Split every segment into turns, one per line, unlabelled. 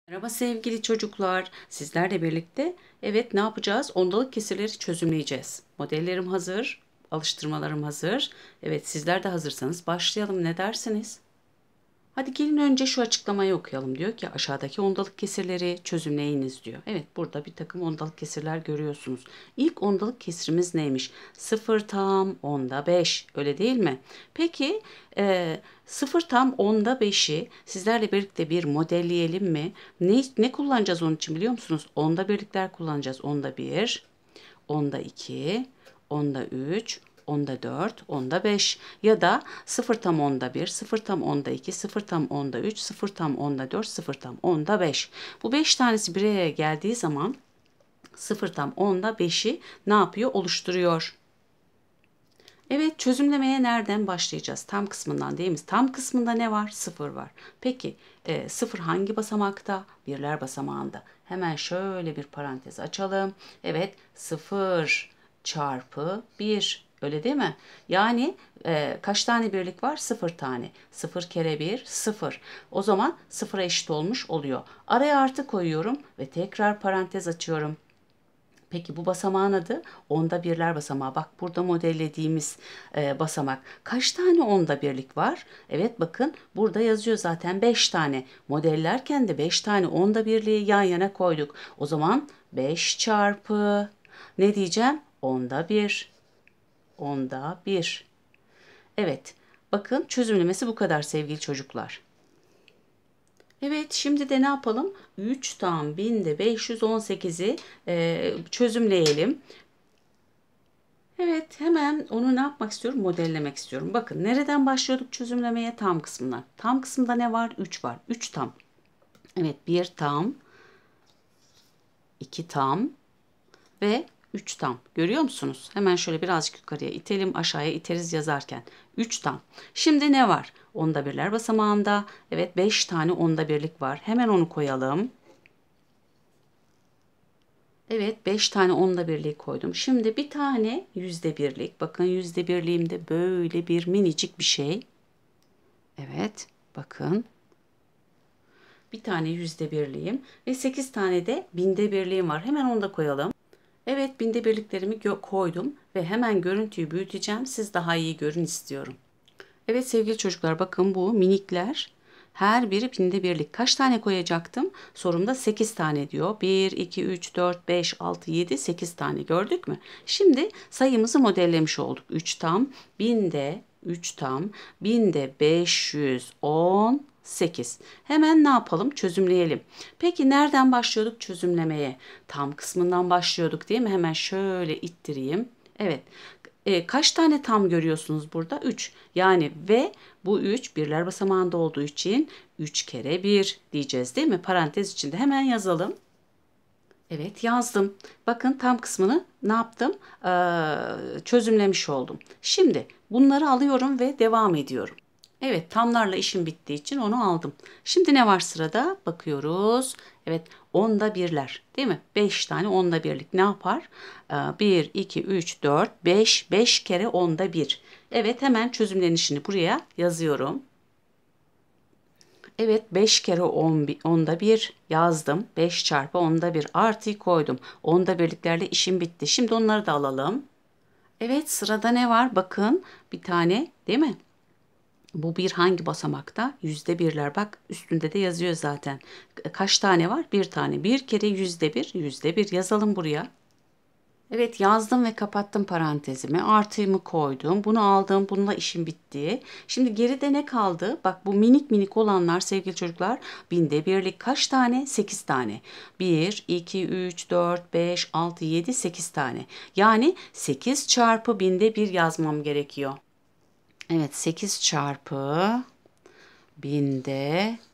Merhaba sevgili çocuklar. Sizlerle birlikte ne yapacağız? Ondalık kesirleri çözümleyeceğiz. Modellerim hazır, alıştırmalarım hazır. Evet, sizler de hazırsanız başlayalım. Ne dersiniz? Hadi gelin önce şu açıklamayı okuyalım. Diyor ki aşağıdaki ondalık kesirleri çözümleyiniz diyor. Evet, burada bir takım ondalık kesirler görüyorsunuz. İlk ondalık kesirimiz neymiş? 0 tam onda 5. Öyle değil mi? Peki 0 tam onda 5'i sizlerle birlikte bir modelleyelim mi? Ne kullanacağız onun için biliyor musunuz? Onda birlikler kullanacağız. Onda 1, onda 2, onda 3, onda 4, onda 5 ya da 0 tam onda 1, 0 tam onda 2, 0 tam onda 3, 0 tam onda 4, 0 tam onda 5. Bu 5 tanesi bir araya geldiği zaman 0 tam onda 5'i ne yapıyor? Oluşturuyor. Evet, çözümlemeye nereden başlayacağız? Tam kısmından değil mi? Tam kısmında ne var? 0 var. Peki 0 hangi basamakta? Birler basamağında. Hemen şöyle bir parantez açalım. Evet, 0 çarpı 1. Öyle değil mi? Yani kaç tane birlik var? 0 tane. 0 kere 1, 0. O zaman 0'a eşit olmuş oluyor. Araya artı koyuyorum ve tekrar parantez açıyorum. Peki bu basamağın adı onda birler basamağı. Bak burada modellediğimiz basamak. Kaç tane onda birlik var? Evet bakın burada yazıyor zaten 5 tane. Modellerken de 5 tane onda birliği yan yana koyduk. O zaman 5 çarpı ne diyeceğim? Onda bir. Onda bir. Evet bakın çözümlemesi bu kadar sevgili çocuklar. Evet, şimdi de ne yapalım? 3 tam binde 518'i çözümleyelim. Evet, hemen onu ne yapmak istiyorum? Modellemek istiyorum. Bakın, nereden başlıyorduk çözümlemeye? Tam kısmından. Tam kısmında ne var? 3 var. 3 tam. Evet, 1 tam, 2 tam ve 3 tam. Görüyor musunuz? Hemen şöyle birazcık yukarıya itelim, aşağıya iteriz yazarken. 3 tam. Şimdi ne var? Onda birler basamağında. Evet, 5 tane onda birlik var. Hemen onu koyalım. Evet, 5 tane onda birlik koydum. Şimdi bir tane yüzde birlik. Bakın yüzde birliğimde böyle bir minicik bir şey. Evet, bakın. Bir tane yüzde birliğim ve 8 tane de binde birliğim var. Hemen onu da koyalım. Evet, binde birliklerimi koydum ve hemen görüntüyü büyüteceğim. Siz daha iyi görün istiyorum. Evet sevgili çocuklar bakın bu minikler her biri binde birlik. Kaç tane koyacaktım? Sorumda 8 tane diyor. 1, 2, 3, 4, 5, 6, 7, 8 tane gördük mü? Şimdi sayımızı modellemiş olduk. 3 tam, binde 3 tam, binde 518. Hemen ne yapalım? Çözümleyelim. Peki nereden başlıyorduk çözümlemeye? Tam kısmından başlıyorduk değil mi? Hemen şöyle ittireyim. Evet. Kaç tane tam görüyorsunuz burada? 3. Yani ve bu 3 birler basamağında olduğu için 3 kere 1 diyeceğiz değil mi? Parantez içinde hemen yazalım. Evet yazdım. Bakın tam kısmını ne yaptım? Çözümlemiş oldum. Şimdi bunları alıyorum ve devam ediyorum. Evet tamlarla işim bittiği için onu aldım. Şimdi ne var sırada? Bakıyoruz. Evet onda birler değil mi? 5 tane onda birlik ne yapar? 1, 2, 3, 4, 5. 5 kere onda bir. Evet hemen çözümlenişini buraya yazıyorum. Evet 5 kere onda bir yazdım. 5 çarpı onda bir artıyı koydum. Onda birliklerle işim bitti. Şimdi onları da alalım. Evet sırada ne var? Bakın bir tane değil mi? Bu bir hangi basamakta? Yüzde birler. Bak üstünde de yazıyor zaten. Kaç tane var? Bir tane. Bir kere yüzde bir. Yüzde bir yazalım buraya. Evet yazdım ve kapattım parantezimi. Artığımı koydum. Bunu aldım. Bununla işim bitti. Şimdi geride ne kaldı? Bak bu minik minik olanlar sevgili çocuklar. Binde birlik kaç tane? 8 tane. 1, 2, 3, 4, 5, 6, 7, 8 tane. Yani 8 çarpı binde bir yazmam gerekiyor. Evet 8 çarpı binde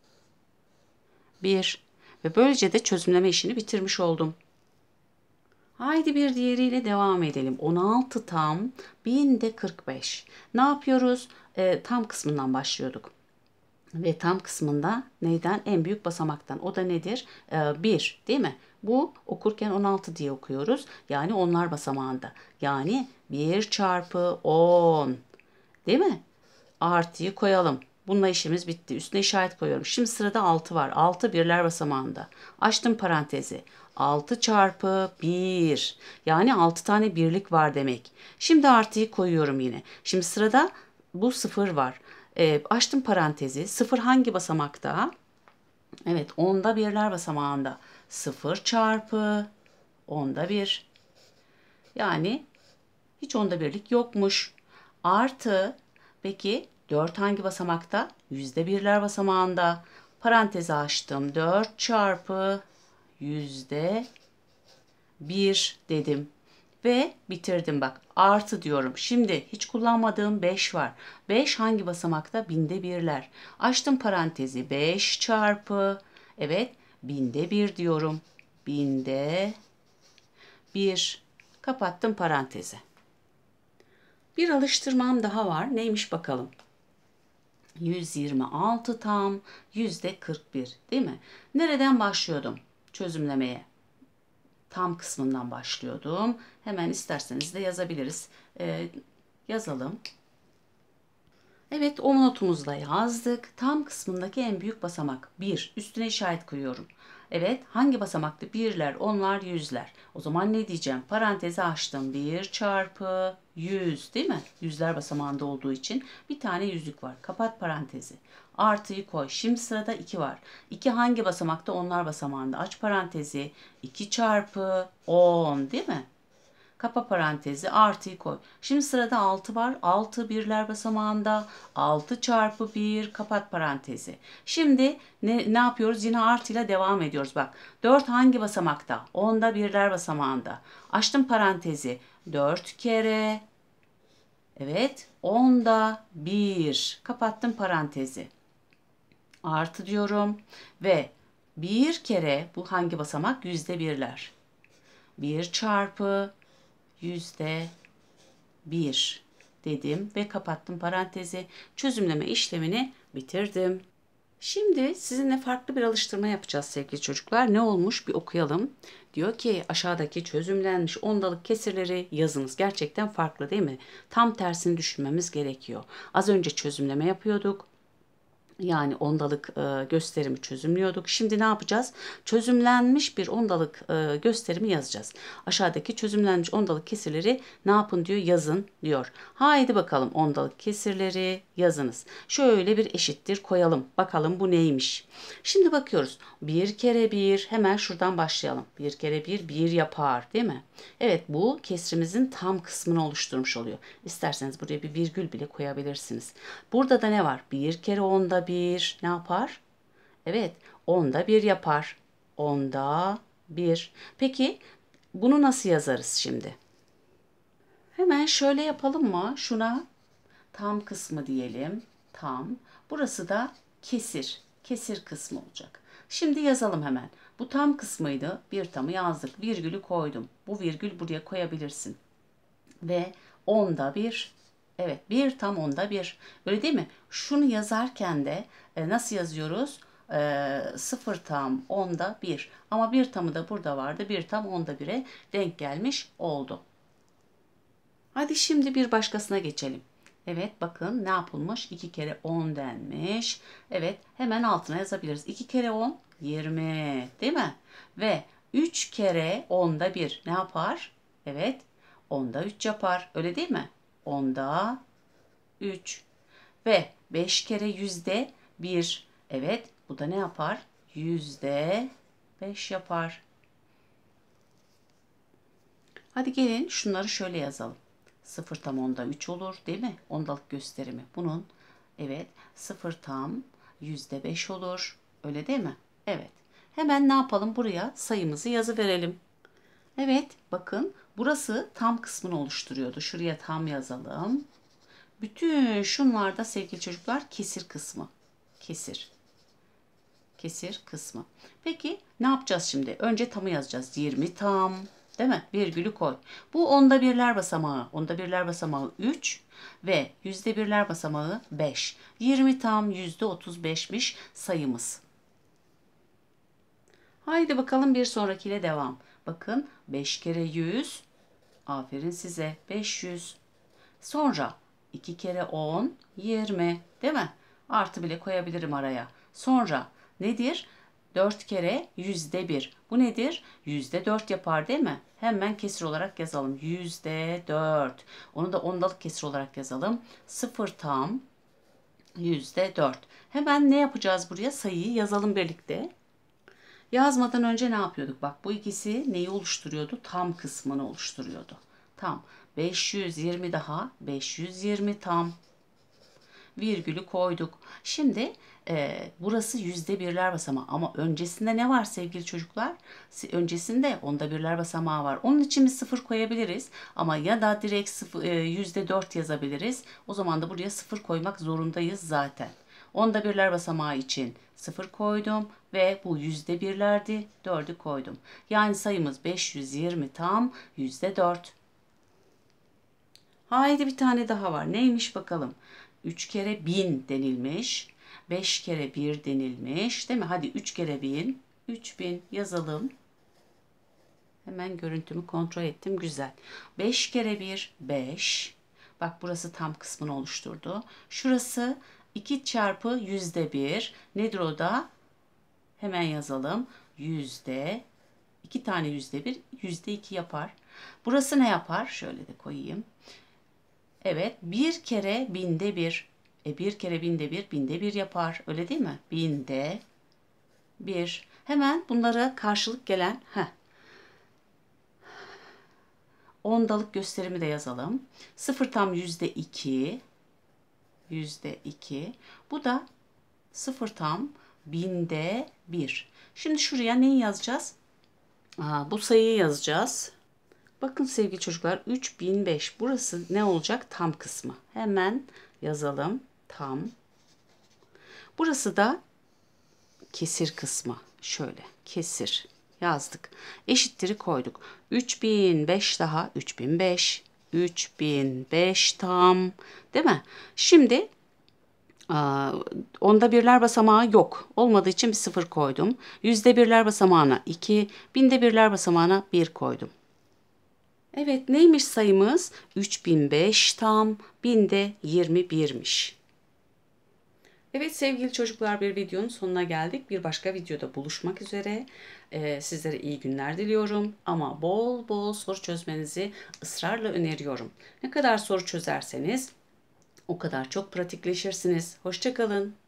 bir ve böylece de çözümleme işini bitirmiş oldum. Haydi bir diğeriyle devam edelim. 16 tam binde 45. Ne yapıyoruz? Tam kısmından başlıyorduk. Ve tam kısmında neyden? En büyük basamaktan. O da nedir? 1 değil mi? Bu okurken 16 diye okuyoruz. Yani onlar basamağında. Yani 1 çarpı 10 değil mi? Artıyı koyalım. Bununla işimiz bitti. Üstüne işaret koyuyorum. Şimdi sırada 6 var. 6 birler basamağında. Açtım parantezi. 6 çarpı 1. Yani 6 tane birlik var demek. Şimdi artıyı koyuyorum yine. Şimdi sırada bu 0 var. Açtım parantezi. 0 hangi basamakta? Evet, onda birler basamağında. 0 çarpı onda bir. Yani hiç onda birlik yokmuş. Artı, peki 4 hangi basamakta? Yüzde birler basamağında. Parantezi açtım. 4 çarpı yüzde bir dedim. Ve bitirdim bak. Artı diyorum. Şimdi hiç kullanmadığım 5 var. 5 hangi basamakta? Binde birler. Açtım parantezi. 5 çarpı. Evet. Binde bir diyorum. Binde bir. Kapattım parantezi. Bir alıştırmam daha var. Neymiş bakalım. 126 tam %41 değil mi? Nereden başlıyordum çözümlemeye? Tam kısmından başlıyordum. Hemen isterseniz de yazabiliriz. Yazalım. Evet, o notumuzda yazdık. Tam kısmındaki en büyük basamak 1. Üstüne işaret koyuyorum. Evet, hangi basamaktı? Birler, onlar, yüzler. O zaman ne diyeceğim? Parantezi açtım. 1 çarpı 100 değil mi? Yüzler basamağında olduğu için bir tane yüzlük var. Kapat parantezi. Artıyı koy. Şimdi sırada 2 var. 2 hangi basamakta? Onlar basamağında. Aç parantezi. 2 çarpı 10 değil mi? Kapa parantezi, artıyı koy. Şimdi sırada 6 var. 6 birler basamağında. 6 çarpı 1, kapat parantezi. Şimdi ne yapıyoruz? Yine artıyla devam ediyoruz. Bak, 4 hangi basamakta? Onda birler basamağında. Açtım parantezi. 4 kere. Evet. Onda 1. Kapattım parantezi. Artı diyorum. Ve bir kere bu hangi basamak? Yüzde birler. 1 çarpı yüzde bir dedim ve kapattım parantezi. Çözümleme işlemini bitirdim. Şimdi sizinle farklı bir alıştırma yapacağız sevgili çocuklar. Ne olmuş bir okuyalım. Diyor ki aşağıdaki çözümlenmiş ondalık kesirleri yazınız. Gerçekten farklı değil mi? Tam tersini düşünmemiz gerekiyor. Az önce çözümleme yapıyorduk. Yani ondalık gösterimi çözümlüyorduk. Şimdi ne yapacağız? Çözümlenmiş bir ondalık gösterimi yazacağız. Aşağıdaki çözümlenmiş ondalık kesirleri ne yapın diyor, yazın diyor. Haydi bakalım ondalık kesirleri yazınız. Şöyle bir eşittir koyalım. Bakalım bu neymiş? Şimdi bakıyoruz. Bir kere bir, hemen şuradan başlayalım. Bir kere bir, bir yapar değil mi? Evet, bu kesrimizin tam kısmını oluşturmuş oluyor. İsterseniz buraya bir virgül bile koyabilirsiniz. Burada da ne var? Bir kere onda bir ne yapar? Evet, onda bir yapar. Onda bir. Peki bunu nasıl yazarız şimdi? Hemen şöyle yapalım mı? Şuna tam kısmı diyelim. Tam. Burası da kesir. Kesir kısmı olacak. Şimdi yazalım hemen. Bu tam kısmıydı. Bir tamı yazdık. Virgülü koydum. Bu virgül buraya koyabilirsin. Ve onda bir. Evet, bir tam onda bir. Öyle değil mi? Şunu yazarken de nasıl yazıyoruz? 0 tam onda bir. Ama bir tamı da burada vardı. Bir tam onda bire denk gelmiş oldu. Hadi şimdi bir başkasına geçelim. Evet, bakın ne yapılmış? 2 kere 10 denmiş. Evet, hemen altına yazabiliriz. 2 kere 10 20 değil mi? Ve 3 kere 10'da 1 ne yapar? Evet, 10'da 3 yapar. Öyle değil mi? 10'da 3. Ve 5 kere yüzde 1. Evet, bu da ne yapar? Yüzde 5 yapar. Hadi gelin şunları şöyle yazalım. 0 tam onda 3 olur değil mi? Ondalık gösterimi. Bunun evet 0 tam yüzde 5 olur. Öyle değil mi? Evet. Hemen ne yapalım? Buraya sayımızı yazı verelim. Evet, bakın burası tam kısmını oluşturuyordu. Şuraya tam yazalım. Bütün şunlarda sevgili çocuklar kesir kısmı. Kesir. Kesir kısmı. Peki ne yapacağız şimdi? Önce tamı yazacağız. 20 tam. Değil mi? Virgülü koy. Bu onda birler basamağı. Onda birler basamağı 3 ve yüzde birler basamağı 5. 20 tam %35'miş sayımız. Haydi bakalım bir sonrakiyle devam. Bakın 5 kere 100. Aferin size. 500. Sonra 2 kere 10 20 değil mi? Artı bile koyabilirim araya. Sonra nedir? 4 kere %1. Bu nedir? %4 yapar değil mi? Hemen kesir olarak yazalım. %4. Onu da ondalık kesir olarak yazalım. 0 tam %4. Hemen ne yapacağız buraya? Sayıyı yazalım birlikte. Yazmadan önce ne yapıyorduk? Bak bu ikisi neyi oluşturuyordu? Tam kısmını oluşturuyordu. Tam 520 daha 520 tam. Virgülü koyduk. Şimdi burası %1'ler basamağı ama öncesinde ne var sevgili çocuklar? Öncesinde onda birler basamağı var. Onun için bir sıfır koyabiliriz ama ya da direkt %4 yazabiliriz. O zaman da buraya sıfır koymak zorundayız zaten. Onda birler basamağı için sıfır koydum ve bu %1'lerdi. 4'ü koydum. Yani sayımız 520 tam %4. Haydi bir tane daha var. Neymiş bakalım. 3 kere 1000 denilmiş. 5 kere 1 denilmiş. Değil mi? Hadi 3 kere 1000. 3000 yazalım. Hemen görüntümü kontrol ettim. Güzel. 5 kere 1 5. Bak burası tam kısmını oluşturdu. Şurası 2 çarpı %1. Nedir o da? Hemen yazalım. Yüzde 2 tane %1 %2 yapar. Burası ne yapar? Şöyle de koyayım. Evet, bir kere binde bir. Bir kere binde bir, binde bir yapar. Öyle değil mi? Binde bir. Hemen bunlara karşılık gelen ondalık gösterimi de yazalım. 0 tam %2. %2. Bu da 0 tam binde bir. Şimdi şuraya neyi yazacağız? Bu sayıyı yazacağız. Bakın sevgili çocuklar 3005 burası ne olacak? Tam kısmı. Hemen yazalım. Tam. Burası da kesir kısmı. Şöyle kesir yazdık. Eşittir'i koyduk. 3005 daha 3005. 3005 tam. Değil mi? Şimdi onda birler basamağı yok. Olmadığı için bir sıfır koydum. Yüzde birler basamağına 2. Binde birler basamağına 1 koydum. Evet neymiş sayımız? 3005 tam, binde 21'miş. Evet sevgili çocuklar bir videonun sonuna geldik. Bir başka videoda buluşmak üzere. Sizlere iyi günler diliyorum. Ama bol bol soru çözmenizi ısrarla öneriyorum. Ne kadar soru çözerseniz o kadar çok pratikleşirsiniz. Hoşça kalın.